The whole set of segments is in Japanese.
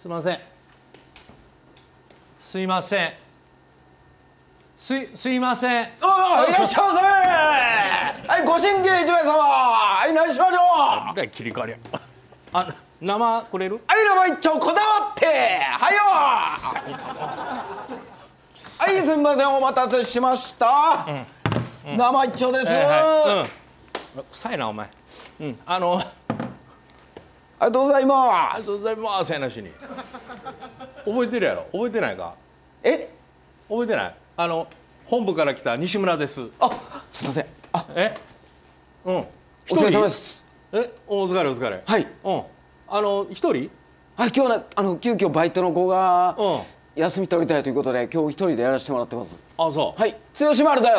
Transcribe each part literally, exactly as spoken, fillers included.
すいません。すいません。すいすいません。 ああ、いらっしゃいませ。はい、ご神経一名様。はい、何しましょう。 で切り替わりや。あ、生くれる？ はい、生一丁こだわって。はいよ。はい、すみません、お待たせしました。うんうん、生一丁です。はいはい、 うん、臭いなお前。うん、あの。 ありがとうございます。 ありがとうございます。やなしに。覚えてるやろ。覚えてないか。 え？ 覚えてない。あの本部から来た西村です。 あ、すみません。あ、 え？うん。 お疲れ様です。 え？お疲れお疲れ。 はい。 うん。あの一人？はい。 今日はあの急遽バイトの子が休み取りたいということで、今日一人でやらせてもらってます。 あ、そう。 はい。剛丸です。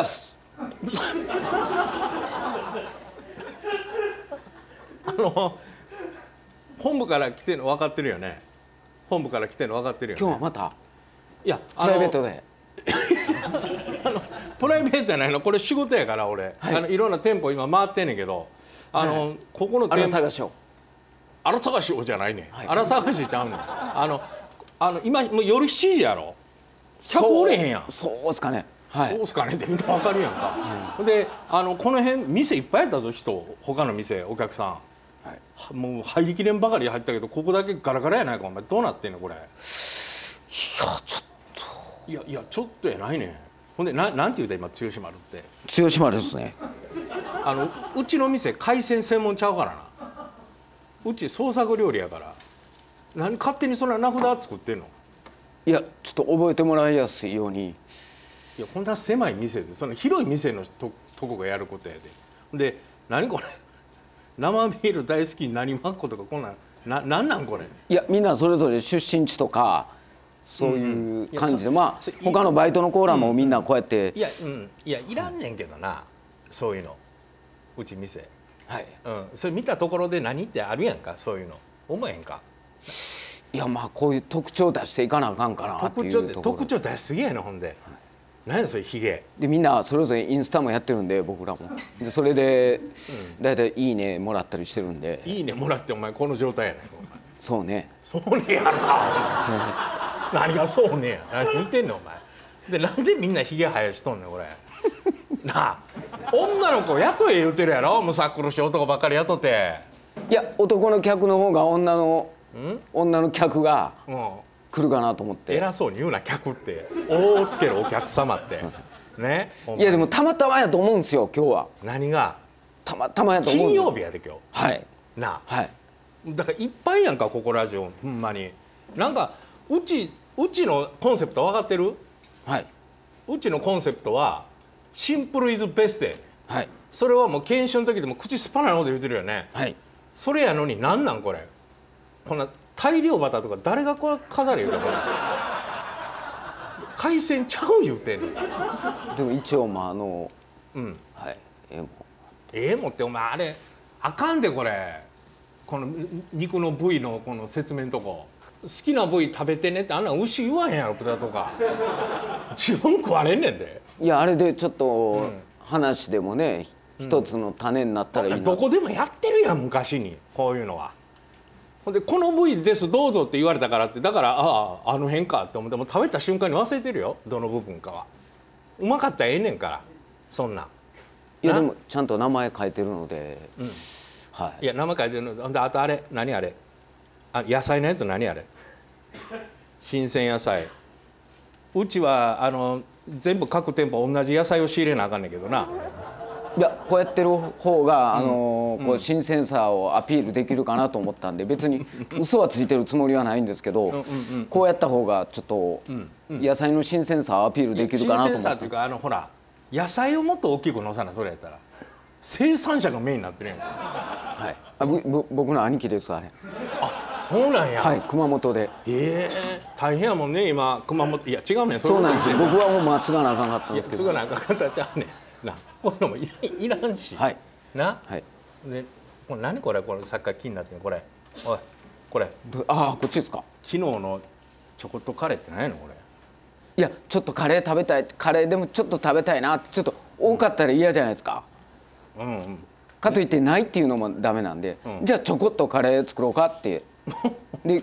あの。本部から来てるの分かってるよね。本部から来てるの分かってるよね。 今日はまた。 いや、 プライベートで。 あのプライベートじゃないの、これ仕事やから俺、はい、あのいろんな店舗今回ってんねんけど、あの、はい、ここの店舗。あら探しを。あら探しをじゃないねん。はい、あら探しちゃうねん。あの、あの今もう夜しちじやろ。客おれへんやん。 そうっすかね。はい。 そうっすかねってみんな分かるやんか。はい、で、あのこの辺店いっぱいやったぞ人、他の店お客さん。はい、もう入りきれんばかりで入ったけどここだけガラガラやないか。お前どうなってんのこれ。いやちょっといやいやちょっとやないねん。ほんでななんて言うた今剛丸って。 剛丸ですね。 あのうちの店海鮮専門ちゃうからな。うち創作料理やから。何勝手にそんな名札作ってんの。 いやちょっと覚えてもらいやすいように。 いやこんな狭い店でその広い店の と, とこがやることやで。で何これ。生ビール大好きになりまっことかこんなんななんなんこれ。 いやみんなそれぞれ出身地とかそういう感じで、うん、まあ他のバイトのコーラもみんなこうやって、 うん、いやうんいやいらんねんけどな、そういうのうち店。はい、うん、それ見たところで何ってあるやんかそういうの思えへんか。 いやまあこういう特徴出していかなあかんかなっていうところ。特徴って特徴出しすぎやねほんで。はい、何やそれヒゲでみんなそれぞれインスタもやってるんで僕らもでそれでだいたいいいねもらったりしてるんで。 いいねもらってお前この状態やねん。 そうね。 そうねやるか。そうね。何がそうねや何言ってんのお前で。なんでみんなヒゲ生やしとんねんこれ。なあ女の子雇え言うてるやろ。むさ苦しい男ばっかり雇って。 いや男の客の方が女の女の客が来るかなと思って。 偉そうに言うな客って。大をつけるお客様ってね。 いやでもたまたまやと思うんですよ今日は。 何がたまたまやと思う。 金曜日やで今日。 はいなあ、 はい、 だからいっぱいやんかここラジオほんまに。なんかうちうちのコンセプト分かってる？ はい。 うちのコンセプトはシンプルイズベストやね。 はい。 それはもう研修の時でも口スパナのこと言ってるよね。はい。それやのになんなんこれ。こんな大漁旗とか誰がこれ飾るよこれ。海鮮ちゃう言うてんの。 でも一応まああのうんはいええもええもってお前あれあかんでこれ。この肉の部位のこの説明のとこ好きな部位食べてねってあんな牛言わへんやろ豚とか。自分食われんねんで。 いやあれでちょっと話でもね、うん、一つの種になったらいいな。 どこでもやってるやん昔にこういうのは。ほんでこの部位ですどうぞって言われたからってだからあああの辺かって思っても食べた瞬間に忘れてるよどの部分かは。うまかったらええねんからそんなん。 いやでもちゃんと名前書いてるので、うん、はい。 いや名前書いてるのであとあれ何あれあ野菜のやつ何あれ新鮮野菜。うちはあの全部各店舗同じ野菜を仕入れなあかんねんけどな。 いやこうやってる方が、うん、あのこう新鮮さをアピールできるかなと思ったんで別に嘘はついてるつもりはないんですけどこうやった方がちょっと野菜の新鮮さをアピールできるかなと思って。 新鮮さっていうかあのほら野菜をもっと大きくのさなそれやったら生産者がメインになってるやんか。 はい。あぶぶ僕の兄貴ですあれ。 あそうなんや。 はい熊本で。 ええー、大変やもんね今熊本。いや違うねんそうなんですよ。僕はもうまあ継がなあかんかったんですけど。 いや継がなあかんかったちゃうねん。なこういうのもいらん、いらんし、はい、な、はい、でこれ何これこれさっきから気になってるのこれおいこれああこっちですか。 昨日のちょこっとカレーって何やのこれ。 いやちょっとカレー食べたいカレーでもちょっと食べたいなってちょっと多かったら嫌じゃないですか、うんうん、かといってないっていうのもダメなんで、うん、じゃあちょこっとカレー作ろうかってで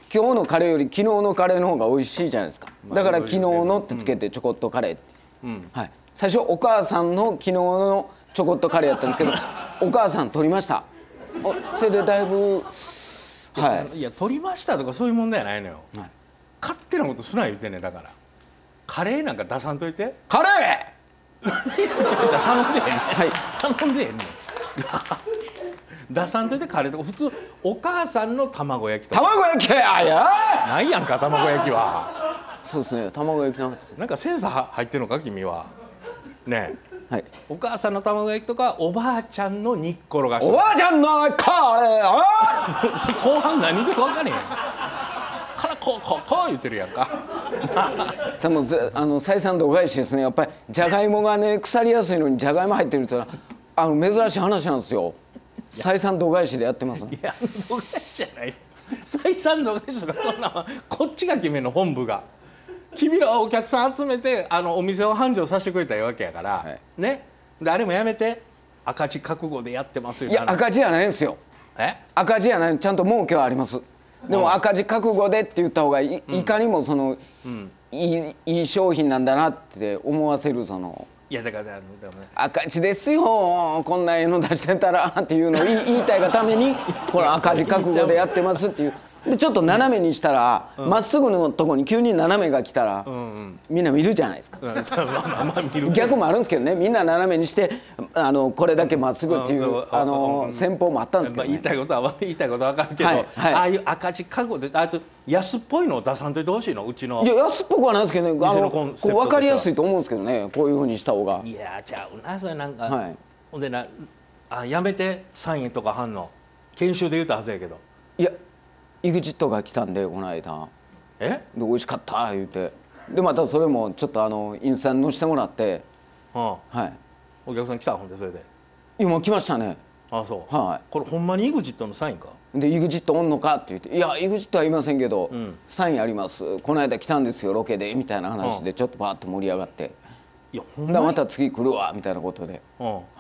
今日のカレーより昨日のカレーの方が美味しいじゃないですか。だから昨日のってつけてちょこっとカレーって、うんはい、最初お母さんの昨日のちょこっとカレーやったんですけどお母さん取りました。おそれでだいぶはい、いや取りましたとかそういう問題はないのよ、はい、勝手なことすな言うてんねん。だからカレーなんか出さんといて。 カレー頼んでへんねん、はい、頼んでへんねん出さんといてカレーとか普通お母さんの卵焼きとか。 卵焼きややないやんか卵焼きは。 そうですね、卵焼きなんかなんかセンサー入ってるのか君はねえ、はい、お母さんの卵焼きとかおばあちゃんの煮っころがし。 おばあちゃんのカレーあ後半何言ってるか分かんねえからこうこうこう言ってるやんか多分あの採算度外視ですね。やっぱりじゃがいもがね腐りやすいのにじゃがいも入ってるってのはあの珍しい話なんですよ。採算度外視でやってます、ね、 いや度外視じゃない採算度外視とかそんなこっちが決めの本部が。君らはお客さん集めてあのお店を繁盛させてくれたわけやから、はい、ね誰もやめて赤字覚悟でやってますよ。 いや赤字じゃないんですよ。え赤字じゃない、ちゃんと儲けはあります。でも赤字覚悟でって言った方が い,、うん、いかにもその、うん、い, い, いい商品なんだなって思わせるその。 いやだから、ね、 赤字ですよこんな絵の出してたらっていうのを言いたいがためにこの赤字覚悟でやってますっていう。でちょっと斜めにしたらま、うん、っすぐのとこに急に斜めが来たら、うんうん、みんな見るじゃないですか。逆もあるんですけどね、みんな斜めにしてあのこれだけまっすぐっていう、うん、あの戦法もあったんですけど、ね、 まあ、言いたいことは言いたいことは分かるけど、はいはい、ああいう赤字覚悟であと安っぽいのを出さんといてほしいのうちの。 いや安っぽくはないですけどね、あのこう分かりやすいと思うんですけどね、こういうふうにした方が。 いやちゃうなそれなんか、はい、ほんでなあやめてサインとか反応研修で言うたはずやけど。 いやイグジットが来たんでこの間えで美味しかった言うてでまたそれもちょっとあのインスタに載せてもらって、はあ、はいお客さん来たほんでそれで。 いやもう来ましたね。 ああそう、 はい、 これほんまにイグジットのサインか。 でイグジットおんのかって言って「いやイグジットはいませんけど、うん、サインありますこの間来たんですよロケで」みたいな話でちょっとバーッと盛り上がって、 いやほんまにまた次来るわみたいなことで、 うんはい、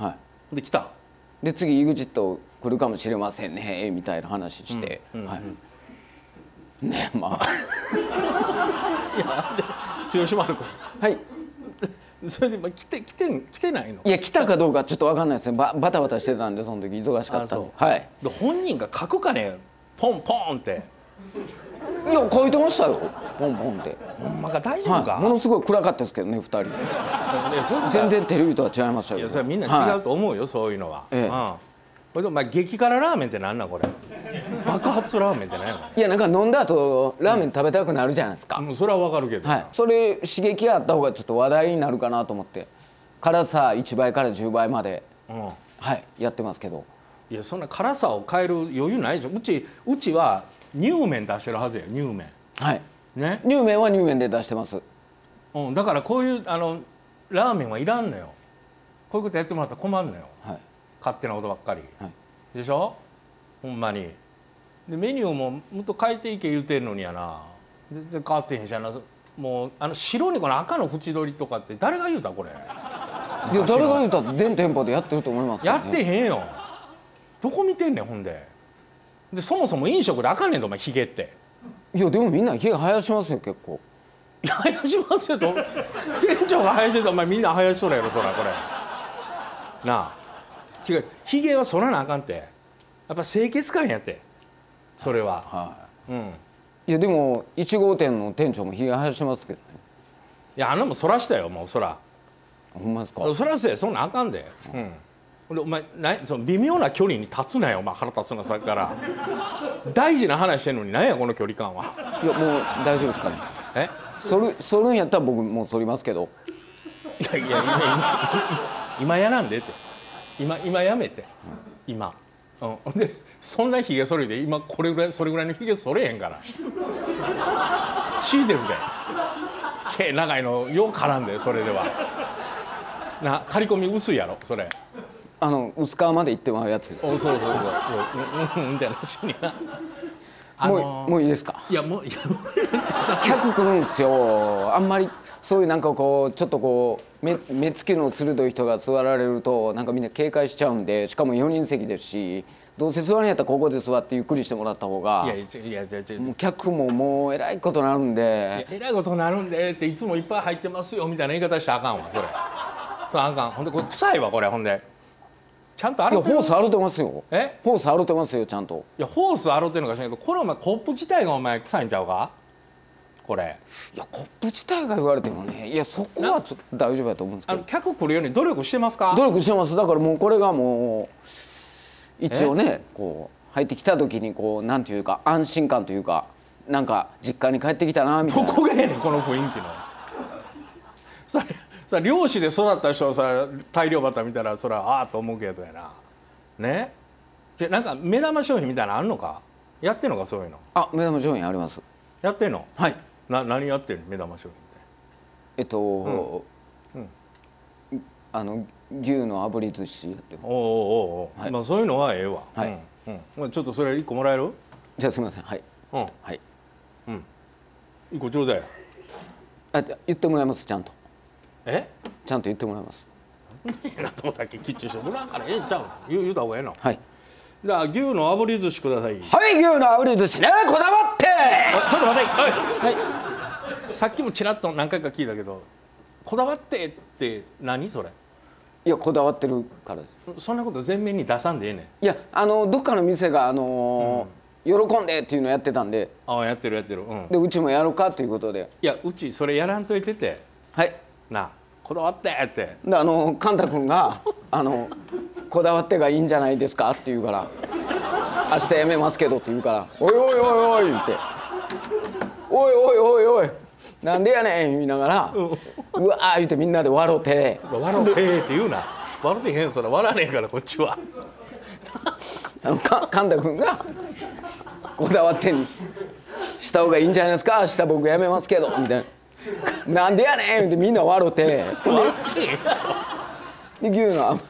で来たで次イグジット来るかもしれませんねみたいな話して、うんうんうん、はいねまあいやで剛丸君はいそれで今来て来て来てないの。 いや来たかどうかちょっと分かんないですね。ババタバタしてたんでその時忙しかったんで。はい。 で本人が書くかねポンポンって。 いや書いてましたよポンポンって。 ほんまか大丈夫か、 はい、ものすごい暗かったですけどねふたり全然テレビとは違いましたよ。 いやそれはみんな違うと思うよ、はい、そういうのは、ええ、うん、これでお前激辛ラーメンってなんなんこれ爆発ラーメンって何やの。 いやなんか飲んだ後ラーメン食べたくなるじゃないですか、 うん、それはわかるけど、 はい、それ刺激があった方がちょっと話題になるかなと思って辛さいちばいからじゅうばいまで、うん、はいやってますけど。 いやそんな辛さを変える余裕ないでしょ。うちうちは乳麺出してるはずや乳麺。 はいね乳麺は乳麺で出してます、 うん、だからこういうあのラーメンはいらんのよ。こういうことやってもらったら困るのよ、はい、勝手なことばっかり、はい、でしょほんまに。でメニューももっと変えていけ言うてんのにやな全然変わってへんしやな。もうあの白にこの赤の縁取りとかって誰が言うたこれ。 いや誰が言うたって全店舗でやってると思います、ね、 やってへんよ。どこ見てんねんほんで。でそもそも飲食であかんねんとお前ヒゲって。 いやでもみんなヒゲ生やしますよ結構。 いや生やしますよと店長が生やしてたお前みんな生やしとるやろそらこれなあ。違うヒゲはそらなあかんってやっぱ清潔感やってそれは、はい、うん、 いやでもいち号店の店長もヒゲ生やしてますけどね。 いやあんなもんそらしたよもうそら。 ほんまですか。 そらせそんなんあかんで、うん、でお前なその微妙な距離に立つなよお前腹立つなさっきから大事な話してんのに何やこの距離感は。 いやもう大丈夫ですかね。えそるそるんやったら僕もうそりますけど。 いやいや今今やらんでって今今やめて、うん、今、うん、でそんなひげ剃りで今これぐらいそれぐらいのひげ剃れへんから血出るで毛長いのよう絡んでそれではな刈り込み薄いやろそれ。 あの薄皮までいってまうやつです。 おそうそうそうそううんうんみたいな話にな。 もうもういいですか。 いやもういや客来るんですよ。あんまりそういうなんかこうちょっとこう目目つきの鋭い人が座られるとなんかみんな警戒しちゃうんで、しかもよにん席ですし、どうせ座るんやったらここで座ってゆっくりしてもらった方が、いやいやいやもう客ももうえらいことなるんで、 えらいことなるんでっていつもいっぱい入ってますよみたいな言い方したらあかんわそれ。それあかん。ほんでこれ臭いわこれ。ほんでちゃんと洗ってる。 いやホース洗ってますよ。 えホース洗ってますよちゃんと。 いやホース洗ってるのか知らんけど、これお前コップ自体がお前臭いんちゃうかこれ。 いやコップ自体が言われてもね、いやそこはちょっと大丈夫だと思うんですけど。 あの客来るように努力してますか。 努力してます。だからもうこれがもう一応ねこう入ってきた時にこうなんていうか安心感というか、なんか実家に帰ってきたなみたいな。 どこがやねんこの雰囲気の。ささ漁師で育った人はさ大漁旗見たらそれはああと思うけどやな。ね。じゃなんか目玉商品みたいなのあんのか。やってんのかそういうの。 あ、目玉商品あります。 やってんの。 はい。 な何やってんの目玉商品って。 えっと、うんうん、あの牛の炙り寿司やってます。 おおおお、はい、まあそういうのはええわ。 はい。 うんうん、ちょっとそれ一個もらえる？ じゃあすみません。はい。 うん。 はい。 うん。一個ちょうだい。 あ、言ってもらいますちゃんと。 え？ ちゃんと言ってもらいます。 なんともさっきキッチンしてもらうからええんちゃう。言う言うた方がええの。 はい。 じゃあ牛の炙り寿司ください。 はい、牛の炙り寿司ね、こだわって。 ちょっと待って。はい。はい。さっきもちらっと何回か聞いたけど、こだわってって何それ？ いやこだわってるからです。 そんなこと全面に出さんでええねん。 いやあのどっかの店があのーうん、喜んでっていうのをやってたんで。 ああやってるやってる。うん。 でうちもやろうかということで。 いやうちそれやらんといてて。 はい。 なあこだわってって。 であのカンタ君があのこだわってがいいんじゃないですかって言うから、明日やめますけどって言うから、おいおいおいおい言って、おいおいおいおいなんでやねん言いながら、うわー言ってみんなで笑うて、 笑うてって言うな。笑うてへんそれ笑わねえからこっちは。 あのかカンタ君がこだわってにした方がいいんじゃないですか、明日僕やめますけどみたいな、なんでやねんってみんな笑うて、で牛の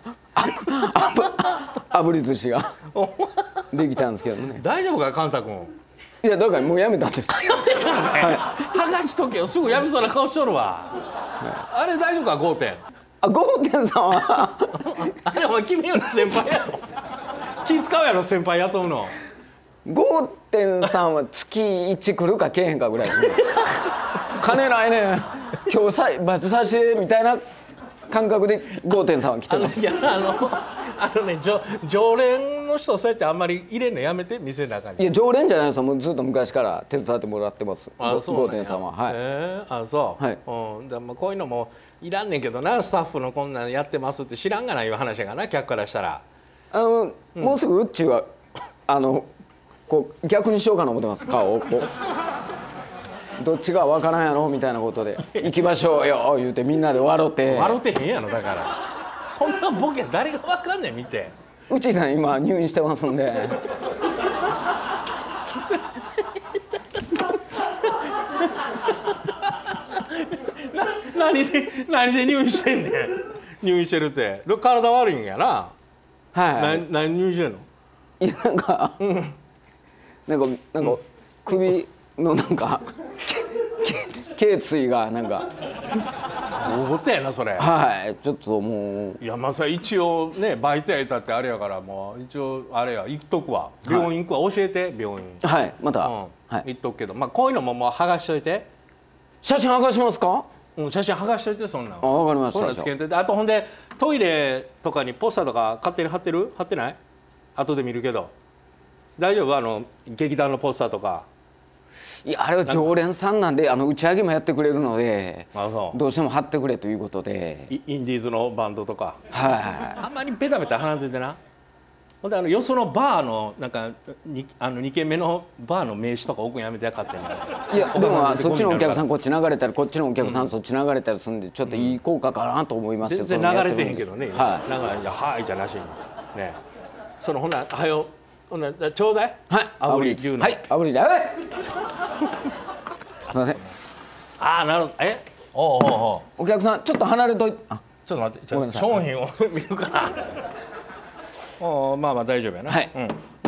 炙り寿司ができたんですけどね。 大丈夫かカンタ君。 いやだからもうやめたんです。 やめたのかい。剥がしとけよ。すぐやめそうな顔しとるわ。あれ大丈夫かゴーテン。 あ、ゴーテンさんはあれお前君より先輩やろ。気使うやろ先輩雇うの。 ゴーテンさんは月いち来るか来えへんかぐらい、ね、金ないねん今日さバイトさせてみたいな感覚でゴーテンさんは来てます。 いやあのあのね常常連の人そうやってあんまり入れんのやめて店の中に。 いや常連じゃないですよ、もうずっと昔から手伝ってもらってます。 あそうなんや。 ゴーテンさんは。はい。 えー、あそう。 はい。 うん、でもこういうのもいらんねんけどな、スタッフのこんなんやってますって知らんがないう話やからな、客からしたら。 あの、うん、もうすぐうっちはあのこう逆にしようかな思ってます、顔をこう。どっちが分からんやろみたいなことで行きましょうよ言うてみんなで笑って。 笑ってへんやろだから。そんなボケ誰が分かんねん見て。 うちさん今入院してますんで。 な何で何で入院してんねん。入院してるって体悪いんやな。 はい。 な何入院してんの。 いやなんか、うん、なんかなんか、うん、首のなんか頸椎がなんか大ごとやなそれ。 はいちょっともう。 いやまさ一応ねバイトやいたってあれやからもう一応あれや行っとくわ。病院行くわ、教えて病院。 はいまた、うんはい、行っとくけど、まあこういうのももう剥がしといて。 写真剥がしますか。 うん、写真剥がしといてそんなん。 あ分かりました。 こんなんつけんといて。あとほんでトイレとかにポスターとか勝手に貼ってる貼ってない。後で見るけど大丈夫。あの劇団のポスターとか。 いやあれは常連さんなんで、あの打ち上げもやってくれるので、 あそうどうしても貼ってくれということで。 イインディーズのバンドとか。 はい。 あんまりペタペタ貼らんといてな。ほんであのよそのバーのなんかにあのにけんめのバーの名刺とか置くんやめてや勝手に。 いやでもそっちのお客さんこっち流れたり、こっちのお客さんそっち流れたりするんで、ちょっといい効果かなと思いますよ。 全然流れてへんけどね。 はい。 なんかいやはいじゃなしにね。そのほなはよほなちょうだい。 はい。 炙り牛の。 はい炙りで。はい。すみません。 ああなるほど。えおうおうおう。 お客さんちょっと離れといて。あちょっと待って。商品を見るから。おまあまあ大丈夫やな。 はい。 うん。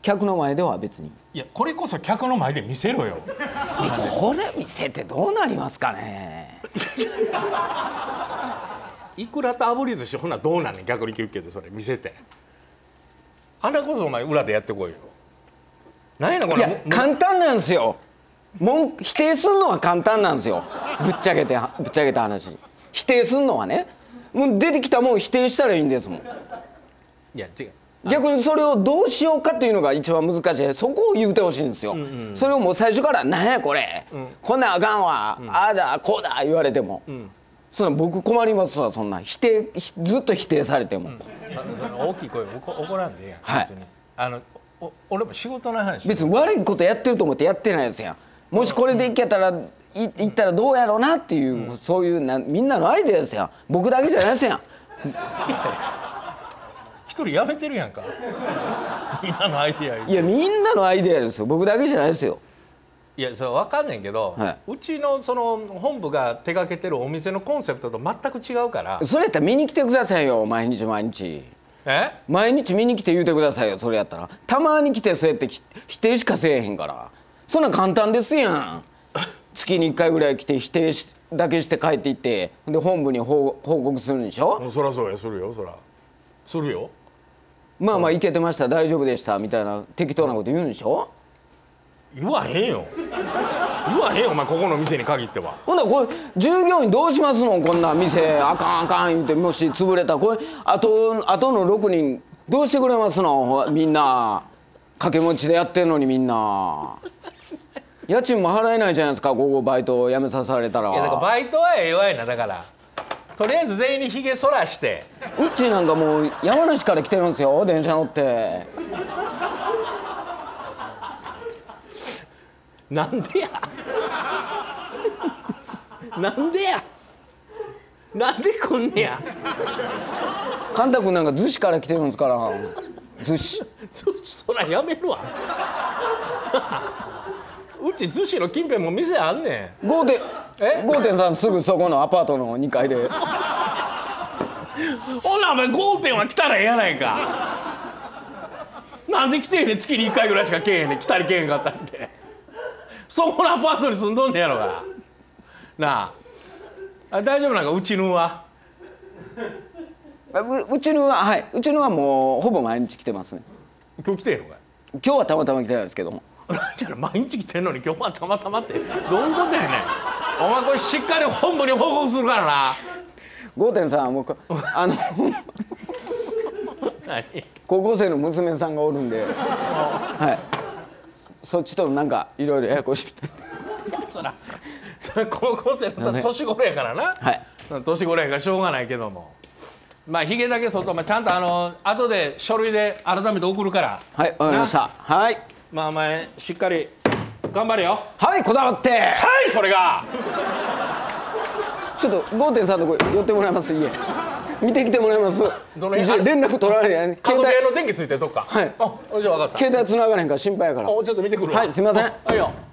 客の前では別に。 いやこれこそ客の前で見せろよ。 これ見せてどうなりますかね。 いくらと炙り寿司ほんならどうなんねん、逆に聞くけどそれ見せて。あんなこそお前裏でやってこいよ。なんやねんこれ。 いや簡単なんですよ。も否定するのは簡単なんですよ。ぶっちゃけてぶっちゃけた話。否定するのはね、もう出てきたもん否定したらいいんですもん。いや違う。 逆にそれをどうしようかっていうのが一番難しい。そこを言うてほしいんですよ、うんうん、それをもう最初から「なんやこれ、うん、こんなんあかんわ、うん、ああだこうだ」言われても、うん、そんな僕困りますわ。そんな否定ずっと否定されても、うん、 その大きい声怒らんでええやん、はい、別にあのお俺も仕事の話別に悪いことやってると思ってやってないですやん。もしこれでいけたら、うん、い, いったらどうやろうなっていう、うん、そういうなみんなのアイデアですやん。僕だけじゃないですやん。 一人やめてるやんか。みんなのアイデア。 いやみんなのアイデアですよ。僕だけじゃないですよ。 いやそれ分かんねんけど、はい、うちのその本部が手掛けてるお店のコンセプトと全く違うから。 それやったら見に来てくださいよ、毎日毎日。 え毎日見に来て言うてくださいよ。それやったらたまに来てそうやって否定しかせえへんから。そんなん簡単ですやん。月にいっかいぐらい来て否定しだけして帰っていってで本部に報告するんでしょ。 そりゃそうや、するよそらするよ。 まあまあいけてました、大丈夫でしたみたいな適当なこと言うんでしょ。 言わへんよ言わへんよお前、ここの店に限っては。 ほんならこれ従業員どうしますの。こんな店あかんあかん言うてもし潰れたらこれあとあとのろくにんどうしてくれますの。みんな掛け持ちでやってんのにみんな家賃も払えないじゃないですか。午後バイト辞めさせられたら。 いやだからバイトはええわいな。だからとりあえず全員にひげ剃らしてうちなんかもう山梨から来てるんですよ、電車乗って。 なんでやなんでやなんで来んねや。 カンタ君なんか逗子から来てるんですから。逗子逗子そらやめるわ。うち逗子の近辺も店あんねん。 ごてんさんすぐそこのアパートのにかいで。 ほなお前ごてんは来たらええやないか。なんで来てへんねん。月にいっかいぐらいしか来えへんねん。来たり来えへんかったりってそこのアパートに住んどんねやろがなあ。あ大丈夫なんかうちのは。 う, うちのははいうちのはもうほぼ毎日来てますね。 今日来てへんのかい。 今日はたまたま来てないですけども。 毎日来てんのに今日はたまたまってどういうことやねん。お前これしっかり本部に報告するからな。 ごてんさんはもうあの高校生の娘さんがおるんで、はい、そっちとなんかいろいろややこしい。 そらそれ高校生の年頃やからな、はい、年頃やからしょうがないけども、まあひげだけそっと、まあ、ちゃんとあの後で書類で改めて送るから。 はいわかりました。はいまあお前しっかり頑張れよ。 はいこだわって。 さいそれがちょっと ごてんさん のとこ寄ってもらいます。家見てきてもらいます。 どの連絡取られへん。 家族部屋の電気ついてるとこか。 はい。 あじゃあ分かった。 携帯繋がれへんから心配やから。 ちょっと見てくるわ。 はいすいません。 はいよ。